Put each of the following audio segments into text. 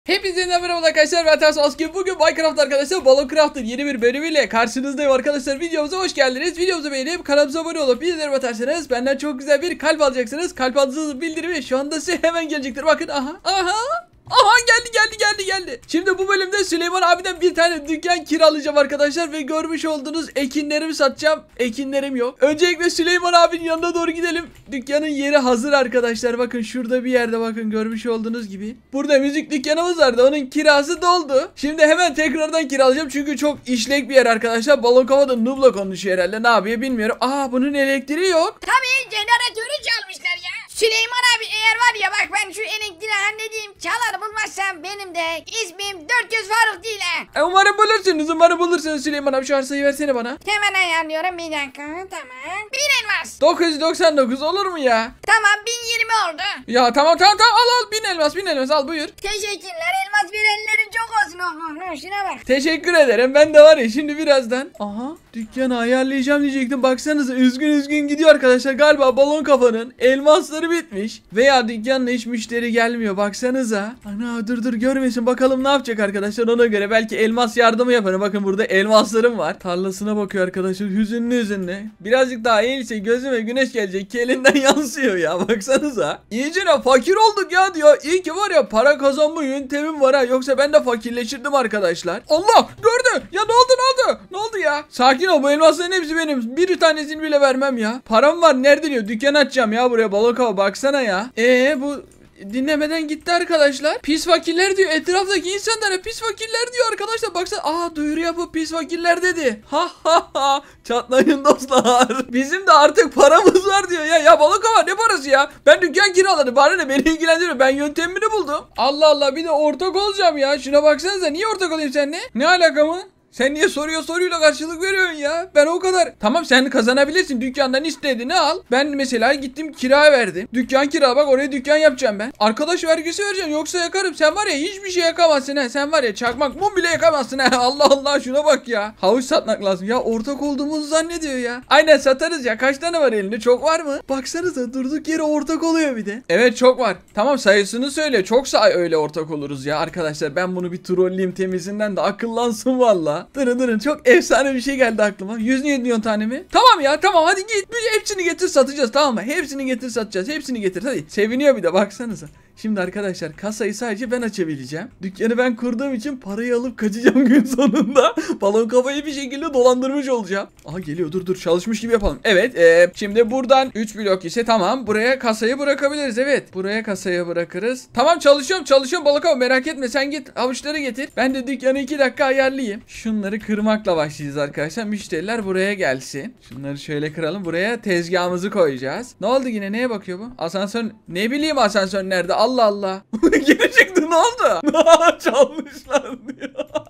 Hepinize merhaba arkadaşlar, ben Ters Asker. Bugün Minecraft arkadaşlar, Balon Craft'ın yeni bir bölümüyle karşınızdayım arkadaşlar. Videomuza hoş geldiniz. Videomuzu beğenip kanalımıza abone olup bildirim atarsanız benden çok güzel bir kalp alacaksınız. Kalp aldığınız bildirimi şu anda size hemen gelecektir. Bakın, aha geldi. Şimdi bu bölümde Süleyman abiden bir tane dükkan kiralayacağım arkadaşlar ve görmüş olduğunuz ekinlerimi satacağım. Ekinlerim yok. Öncelikle Süleyman abinin yanına doğru gidelim. Dükkanın yeri hazır arkadaşlar. Bakın şurada bir yerde, bakın görmüş olduğunuz gibi. Burada müzik dükkanımız vardı. Onun kirası doldu. Şimdi hemen tekrardan kiralayacağım çünkü çok işlek bir yer arkadaşlar. Balon kafada noob'la konuşuyor herhalde. Ne yapıyor bilmiyorum. Bunun elektriği yok. Tabii jeneratörü çalmışlar ya. Süleyman abi, eğer var ya bak, ben şu elektriği halledeyim, çalar bulmazsam benim de ismim 400 Faruk değil ha. Umarım bulursunuz Süleyman abi, şu arsayı versene bana. Hemen ayarlıyorum, bir dakika. Tamam, 1000 elmas. 999 olur mu ya? Tamam, 1020 oldu. Ya tamam al 1000 elmas al, buyur. Teşekkürler, elmas verenlerin çok olsun. Şuna bak. Teşekkür ederim. Ben de var ya şimdi birazdan dükkanı ayarlayacağım diyecektim. Baksanıza üzgün gidiyor arkadaşlar. Galiba balon kafanın elmasları bitmiş. Veya dükkanına hiç müşteri gelmiyor. Baksanıza. Ana dur görmesin. Bakalım ne yapacak arkadaşlar, ona göre. Belki elmas yardımı yaparım. Bakın burada elmaslarım var. Tarlasına bakıyor arkadaşlar. Hüzünlü. Birazcık daha eğilse gözüme güneş gelecek ki elinden yansıyor ya. Baksanıza. İyice fakir olduk ya diyor. İyi ki var ya para kazanma yöntemim var ha. Yoksa ben de fakirleşirdim arkadaşlar. Allah gördü. Ya ne oldu? Ne oldu ya? Sakin ol, bu elmasların hepsi benim. Bir tanesini bile vermem ya. Param var, nerede diyor. Dükkan açacağım ya buraya, balık hava, baksana ya. Bu dinlemeden gitti arkadaşlar. Pis fakirler diyor. Etraftaki insanlara pis fakirler diyor arkadaşlar. Baksana. Duyuru yapıp pis fakirler dedi. Ha. Çatlayın dostlar. Bizim de artık paramız var diyor ya. Ya balık hava ne parası ya? Ben dükkan kiraladım. Bana ne, beni ilgilendiriyor. Ben yöntemini buldum. Allah bir de ortak olacağım ya. Şuna baksanıza. Niye ortak olayım seninle? Ne alaka mı? Sen niye soruyla karşılık veriyorsun ya? Ben o kadar. Tamam, sen kazanabilirsin. Dükkandan istediğini al. Ben mesela gittim kira verdim. Dükkan kira, bak oraya dükkan yapacağım ben. Arkadaş vergisi vereceğim, yoksa yakarım. Sen var ya hiçbir şey yakamazsın ha. Sen var ya çakmak mum bile yakamazsın ha. Allah şuna bak ya. Havuç satmak lazım. Ya ortak olduğumuzu zannediyor ya. Aynen, satarız ya. Kaç tane var elinde? Çok var mı? Baksanıza, durduk yere ortak oluyor bir de. Evet, çok var. Tamam, sayısını söyle. Çoksa öyle ortak oluruz ya. Arkadaşlar ben bunu bir trolleyim, temizinden de akıllansın valla. Durun, çok efsane bir şey geldi aklıma. 100 milyon tane mi? Tamam hadi git. Hepsini getir, satacağız, tamam mı? Hepsini getir, satacağız. Hepsini getir hadi. Seviniyor bir de, baksanıza. Şimdi arkadaşlar kasayı sadece ben açabileceğim. Dükkanı ben kurduğum için parayı alıp kaçacağım gün sonunda. Balon kafayı bir şekilde dolandırmış olacağım. Geliyor, dur çalışmış gibi yapalım. Evet, şimdi buradan 3 blok ise tamam. Buraya kasayı bırakabiliriz, evet. Buraya kasayı bırakırız. Tamam, çalışıyorum balon kafa, merak etme, sen git avuçları getir. Ben de dükkanı 2 dakika ayarlayayım. Şunları kırmakla başlayacağız arkadaşlar. Müşteriler buraya gelsin. Şunları şöyle kıralım. Buraya tezgahımızı koyacağız. Ne oldu yine, neye bakıyor bu? Asansör, ne bileyim asansör nerede? Allah. Geri çıktı, ne oldu? Çalmışlar diyor.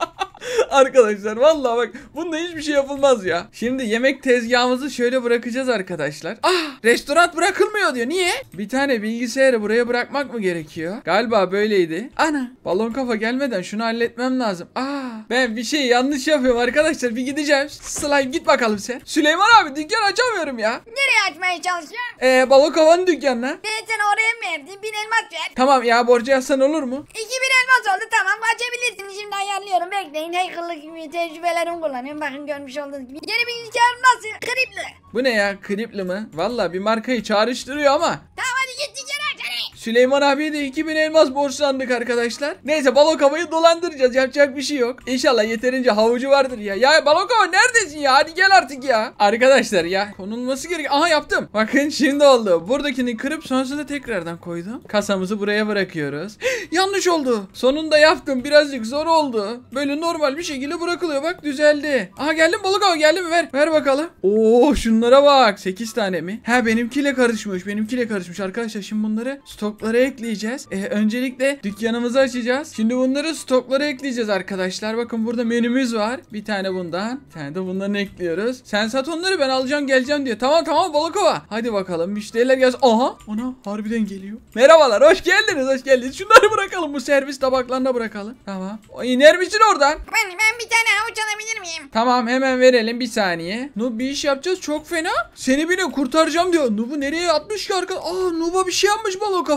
Arkadaşlar vallahi bak, bunda hiçbir şey yapılmaz ya. Şimdi yemek tezgahımızı şöyle bırakacağız arkadaşlar. Restoran bırakılmıyor diyor. Niye? Bir tane bilgisayarı buraya bırakmak mı gerekiyor? Galiba böyleydi. Balon kafa gelmeden şunu halletmem lazım. Ben bir şey yanlış yapıyorum arkadaşlar. Bir gideceğim. Slime, git bakalım sen. Süleyman abi, dükkan açamıyorum ya. Nereye açmaya çalışıyorsun? Balon kafanın dükkanına. Ben sana oraya mı verdim? 1000 elmas ver. Tamam ya, borcu yazsan olur mu? 2000 elmas oldu, tamam, açabilirsin. Şimdi ayarlıyorum, bekleyin. Hackerlık gibi tecrübelerimi kullanıyorum. Bakın, görmüş olduğunuz gibi. Yeni bilgisayarım nasıl? Kripli. Bu ne ya, kripli mi? Vallahi bir markayı çağrıştırıyor ama. Tamam, hadi git dükkanı aç hadi. Süleyman abiye de 2000 elmas borçlandık arkadaşlar. Neyse, balon kafayı dolandıracağız, yapacak bir şey yok. İnşallah yeterince havucu vardır ya. Ya balon kafa neredesin ya? Hadi gel artık ya. Arkadaşlar ya, konulması gerekiyor. Yaptım. Bakın şimdi oldu. Buradakini kırıp sonrasında tekrardan koydum. Kasamızı buraya bırakıyoruz. Yanlış oldu. Sonunda yaptım. Birazcık zor oldu. Böyle normal bir şekilde bırakılıyor. Bak, düzeldi. Geldim balon kafa, geldi mi? Ver bakalım. Şunlara bak. 8 tane mi? Benimkiyle karışmış arkadaşlar. Şimdi bunları stoklara ekleyeceğiz. Öncelikle dükkanımızı açacağız. Şimdi bunları stoklara ekleyeceğiz arkadaşlar. Bakın burada menümüz var. Bir tane bundan, bir tane de bundan ekliyoruz. Sen sat onları, ben alacağım geleceğim diyor. Tamam balık ova. Hadi bakalım, müşteriler gelsin. Ona harbiden geliyor. Merhabalar, hoş geldiniz. Şunları bırakalım, bu servis tabaklarına bırakalım. Tamam. İner misin oradan? Ben bir tane havuç alabilir miyim? Tamam, hemen verelim, bir saniye. Noob, bir iş yapacağız çok fena. Seni bile kurtaracağım diyor. Noob'u nereye atmış ki arkadaş? Noob'a bir şey yapmış balon kafa.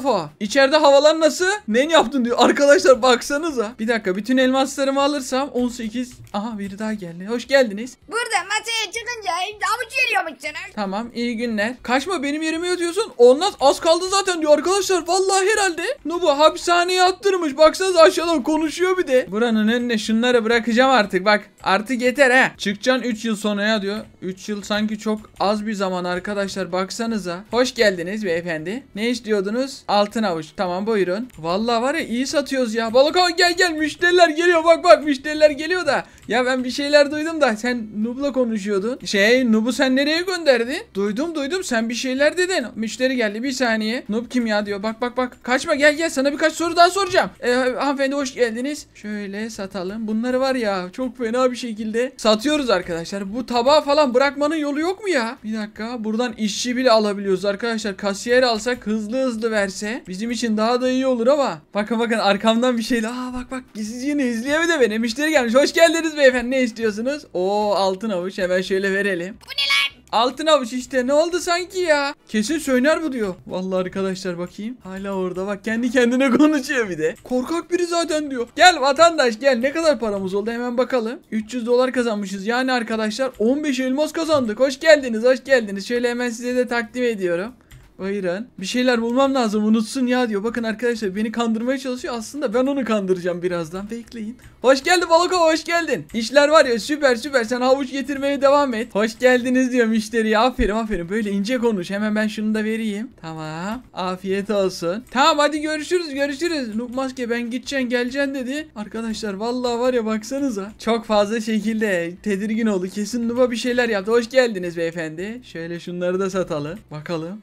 Mustafa. İçeride havalar nasıl? Ne yaptın diyor. Arkadaşlar baksanıza. Bir dakika, bütün elmaslarımı alırsam 18. Aha, biri daha geldi. Hoş geldiniz. Burada masaya çıkınca avuç veriyormuşsunuz. Tamam, iyi günler. Kaçma, benim yerime yatıyorsun. Olmaz, az kaldı zaten diyor arkadaşlar. Vallahi herhalde Nubu hapishaneye attırmış. Baksanıza aşağıdan konuşuyor bir de. Buranın önüne şunları bırakacağım artık. Bak artık yeter ha. Çıkacaksın 3 yıl sonra ya diyor. 3 yıl sanki çok az bir zaman arkadaşlar, baksanıza. Hoş geldiniz beyefendi. Ne istiyordunuz? Altın avuç. Tamam, buyurun. Vallahi var ya, iyi satıyoruz ya. Balık ağa, gel gel, müşteriler geliyor. Bak müşteriler geliyor da. Ya ben bir şeyler duydum da sen Nub'la konuşuyordun. Nub'u sen nereye gönderdin? Duydum, sen bir şeyler dedin. Müşteri geldi, bir saniye. Nub kim ya diyor. Bak. Kaçma, gel sana birkaç soru daha soracağım. Hanımefendi hoş geldiniz. Şöyle satalım. Bunları var ya, çok fena bir şekilde satıyoruz arkadaşlar. Bu tabağı falan bırakmanın yolu yok mu ya? Bir dakika, buradan işçi bile alabiliyoruz arkadaşlar. Kasiyer alsak, hızlı verse bizim için daha da iyi olur ama. Bakın arkamdan bir şeyle. Bak gizlice izleyemedi de beni. Müşteri gelmiş. Hoş geldiniz beyefendi, ne istiyorsunuz? Altın avuç, hemen şöyle verelim. Bu ne lan? Altın avuç işte, ne oldu sanki ya? Kesin söyler bu diyor. Vallahi arkadaşlar bakayım. Hala orada, bak kendi kendine konuşuyor bir de. Korkak biri zaten diyor. Gel vatandaş gel, ne kadar paramız oldu hemen bakalım. 300 dolar kazanmışız yani arkadaşlar, 15 elmas kazandık. Hoş geldiniz. Şöyle hemen size de takdim ediyorum. Buyurun. Bir şeyler bulmam lazım, unutsun ya diyor. Bakın arkadaşlar, beni kandırmaya çalışıyor. Aslında ben onu kandıracağım birazdan. Bekleyin. Hoş geldin Baloko, hoş geldin. İşler var ya, süper. Sen havuç getirmeye devam et. Hoş geldiniz diyor müşteriye. Aferin. Böyle ince konuş. Hemen ben şunu da vereyim. Tamam. Afiyet olsun. Tamam, hadi görüşürüz. Noob Maske, ben geleceksin dedi. Arkadaşlar vallahi var ya, baksanıza. Çok fazla şekilde tedirgin oldu. Kesin Noob'a bir şeyler yaptı. Hoş geldiniz beyefendi. Şöyle şunları da satalım. Bakalım.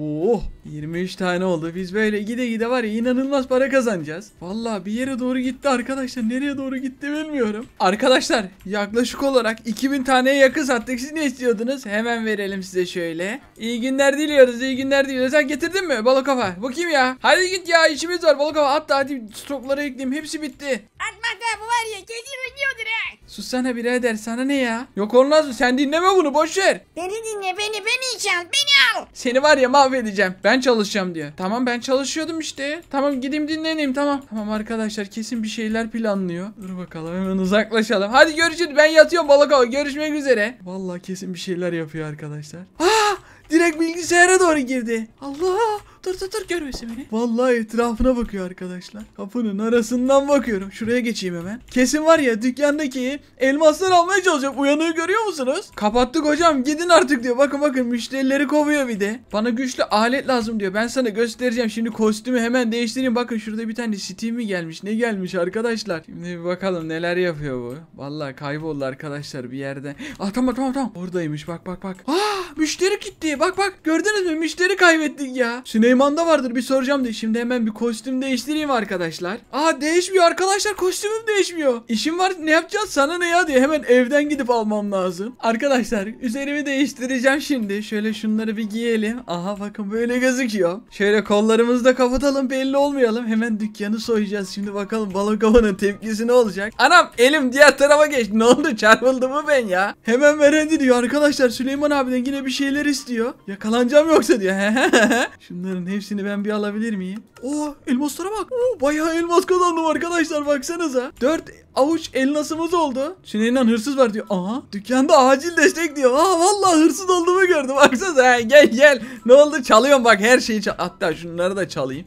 23 tane oldu. Biz böyle gide var ya, inanılmaz para kazanacağız. Vallahi bir yere doğru gitti arkadaşlar. Nereye doğru gitti bilmiyorum. Arkadaşlar yaklaşık olarak 2000 taneye yakın sattık. Siz ne istiyordunuz? Hemen verelim size şöyle. İyi günler diliyoruz. Sen getirdin mi balık kafa? Bakayım ya. Hadi git ya, işimiz var balık kafa. Hatta hadi stoklara ekleyeyim. Hepsi bitti. Atmazsa bu var ya, kesin ölüyordur ha. Sussana birader, sana ne ya? Yok olmaz mı? Sen dinleme bunu, boş ver. Beni dinle, beni çal, beni al. Seni var ya mahvedeceğim. Ben çalışacağım diyor. Tamam, ben çalışıyordum işte. Tamam, gideyim dinleneyim, tamam. Tamam arkadaşlar, kesin bir şeyler planlıyor. Dur bakalım, hemen uzaklaşalım. Hadi görüşürüz, ben yatıyorum balık hava. Görüşmek üzere. Vallahi kesin bir şeyler yapıyor arkadaşlar. Direkt bilgisayara doğru girdi. Allah! Dur görmesin beni. Vallahi etrafına bakıyor arkadaşlar. Kapının arasından bakıyorum. Şuraya geçeyim hemen. Kesin var ya, dükkandaki elmaslar almaya çalışacak. Uyanığı görüyor musunuz? Kapattık hocam, gidin artık diyor. Bakın müşterileri kovuyor bir de. Bana güçlü alet lazım diyor. Ben sana göstereceğim. Şimdi kostümü hemen değiştireyim. Bakın şurada bir tane Steam mi gelmiş? Ne gelmiş arkadaşlar? Şimdi bir bakalım neler yapıyor bu. Vallahi kayboldu arkadaşlar bir yerde. Tamam. Oradaymış, bak. Müşteri gitti. Bak gördünüz mü? Müşteri kaybettik ya. Süleyman'da vardır, bir soracağım diye. Şimdi hemen bir kostüm değiştireyim arkadaşlar. Değişmiyor arkadaşlar, kostümüm değişmiyor. İşim var, ne yapacağız, sana ne ya diye hemen evden gidip almam lazım. Arkadaşlar üzerimi değiştireceğim şimdi. Şöyle şunları bir giyelim. Bakın böyle gözüküyor. Şöyle kollarımızı da kapatalım, belli olmayalım. Hemen dükkanı soyacağız. Şimdi bakalım balık havanın tepkisi ne olacak. Anam, elim diğer tarafa geçti. Ne oldu, çarpıldı mı ben ya? Hemen verendi diyor arkadaşlar. Süleyman abiden yine bir şeyler istiyor. Yakalanacağım yoksa diyor. Şunların hepsini ben bir alabilir miyim? Elmaslara bak. Bayağı elmas kazandım arkadaşlar, baksanıza. 4 avuç elmasımız oldu. Süleyman hırsız var diyor. Dükkanda acil destek diyor. Vallahi hırsız olduğumu gördüm. Baksanıza. Gel. Ne oldu? Çalıyorum bak, her şeyi hatta şunları da çalayım.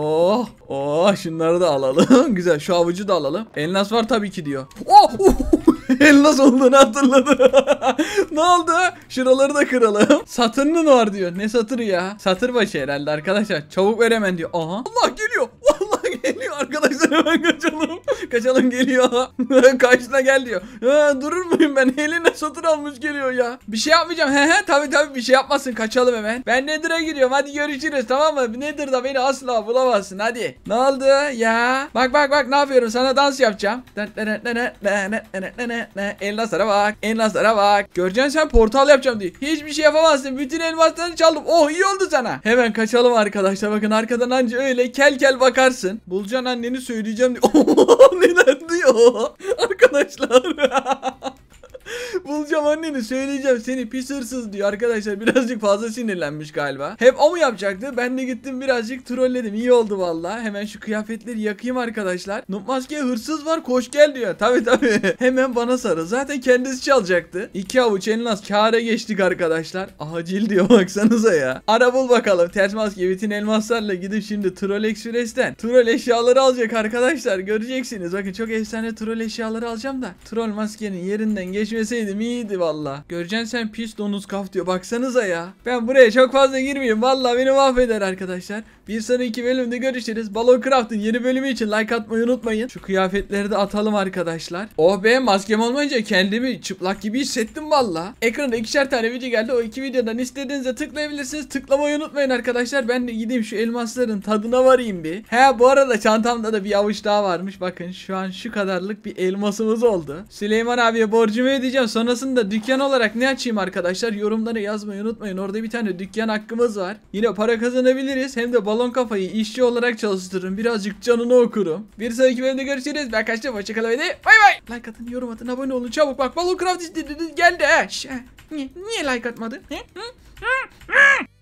Şunları da alalım. Güzel, şu avucu da alalım. Elmas var tabii ki diyor. Elmas olduğunu hatırladı. Ne oldu? Şuraları da kıralım. Satırın var diyor. Ne satırı ya? Satır başı herhalde arkadaşlar. Çabuk ver hemen diyor. Allah geliyor. Vallahi geliyor arkadaşlar, hemen kaçalım geliyor. Karşına gel diyor. Durur muyum ben? Eline satır almış geliyor ya. Bir şey yapmayacağım. Tabii bir şey yapmasın, kaçalım hemen. Ben Nether'a gidiyorum, hadi görüşürüz, tamam mı? Nether'da beni asla bulamazsın, hadi. Ne oldu ya? Bak ne yapıyorum, sana dans yapacağım. Elmaslara bak. Göreceksin, sen portal yapacağım diye. Hiçbir şey yapamazsın. Bütün elmaslarını çaldım. İyi oldu sana. Hemen kaçalım arkadaşlar. Bakın arkadan anca öyle kel bakarsın. Bulacaksın anneni, söyleyeceğim diyor. Neler diyor arkadaşlar. Bulacaksın Söyleyeceğim anneni, söyleyeceğim. Seni pis hırsız diyor arkadaşlar. Birazcık fazla sinirlenmiş galiba. Hep o mu yapacaktı? Ben de gittim birazcık trolledim. İyi oldu vallahi. Hemen şu kıyafetleri yakayım arkadaşlar. Noob Maske hırsız var, koş gel diyor. Tabii. Hemen bana sarı. Zaten kendisi çalacaktı. 2 avuç elmas kâra geçtik arkadaşlar. Acil diyor, baksanıza ya. Ara bul bakalım. Ters Maske bütün elmaslarla gidip şimdi Troll Express'ten troll eşyaları alacak arkadaşlar. Göreceksiniz. Bakın çok efsane troll eşyaları alacağım da. Troll Maske'nin yerinden geçmeseydim iyiydi valla. Göreceksin sen pis donuz kaf diyor. Baksanıza ya. Ben buraya çok fazla girmeyeyim. Valla beni mahveder arkadaşlar. Bir sonraki bölümde görüşürüz. Balon Craft'ın yeni bölümü için like atmayı unutmayın. Şu kıyafetleri de atalım arkadaşlar. Oh be, maskem olmayınca kendimi çıplak gibi hissettim valla. Ekranda 2'şer tane video geldi. O 2 videodan istediğinizde tıklayabilirsiniz. Tıklamayı unutmayın arkadaşlar. Ben de gideyim şu elmasların tadına varayım bir. He, bu arada çantamda da bir avuç daha varmış. Bakın şu an şu kadarlık bir elmasımız oldu. Süleyman abiye borcumu ödeyeceğim. Sonrasında dükkan olarak ne açayım arkadaşlar? Yorumlara yazmayı unutmayın. Orada bir tane dükkan hakkımız var. Yine para kazanabiliriz. Hem de balon kafayı işçi olarak çalıştırırım. Birazcık canını okurum. Bir sonraki bölümde görüşürüz. Ben kaçtım. Hoşçakalın. Bay bay. Like atın, yorum atın, abone olun. Çabuk bak. Balon Craft istediniz geldi. Niye like atmadın?